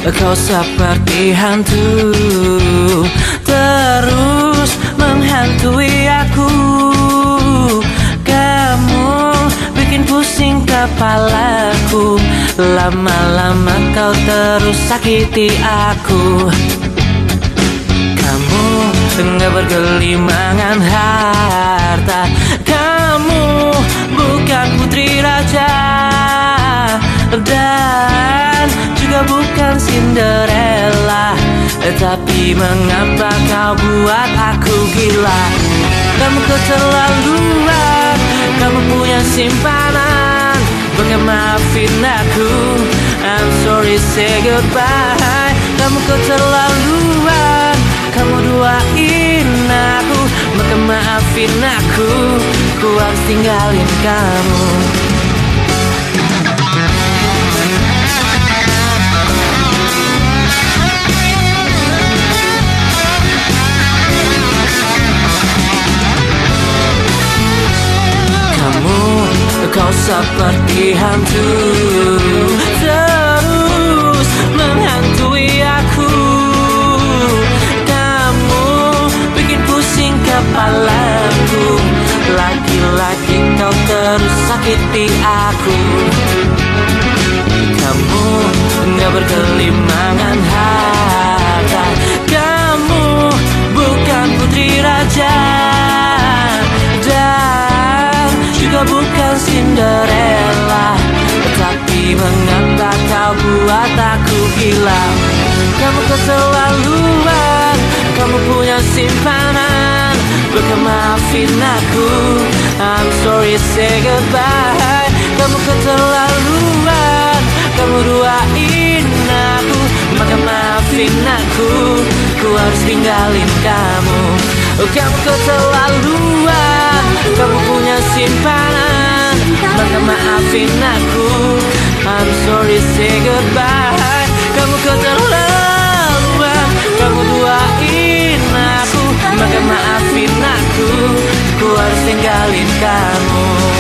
Kau seperti hantu terus menghantui aku. Kamu bikin pusing kepalaku. Lama-lama kau terus sakiti aku. Kamu gak bergelimangan harta. Kamu bukan putri raja dan juga bukan Cinderella. Tapi mengapa kau buat aku gila? Kamu keterlaluan. Kamu punya simpanan. Bukan maafin aku. I'm sorry, say goodbye. Kamu keterlaluan. Kamu duain aku. Maka maafin aku. Ku harus tinggalin kamu. Kau seperti hantu terus menghantui aku. Kamu bikin pusing kepalaku. Lagi-lagi kau terus sakiti aku. Kamu gak berkelimangan harta. Kamu bukan putri raja dan juga bukan Cinderella. Tapi mengapa kau buat aku gila? Kamu keterlaluan. Kamu punya simpanan. Bukan maafin aku. I'm sorry, say goodbye. Kamu keterlaluan. Kamu duain aku. Maka maafin aku. Ku harus tinggalin kamu. Kamu keterlaluan. Kamu punya simpanan. Maka maafin aku. I'm sorry, say goodbye. Kamu keterlaluan. Kamu duain aku. Maka maafin aku. Ku harus tinggalin kamu.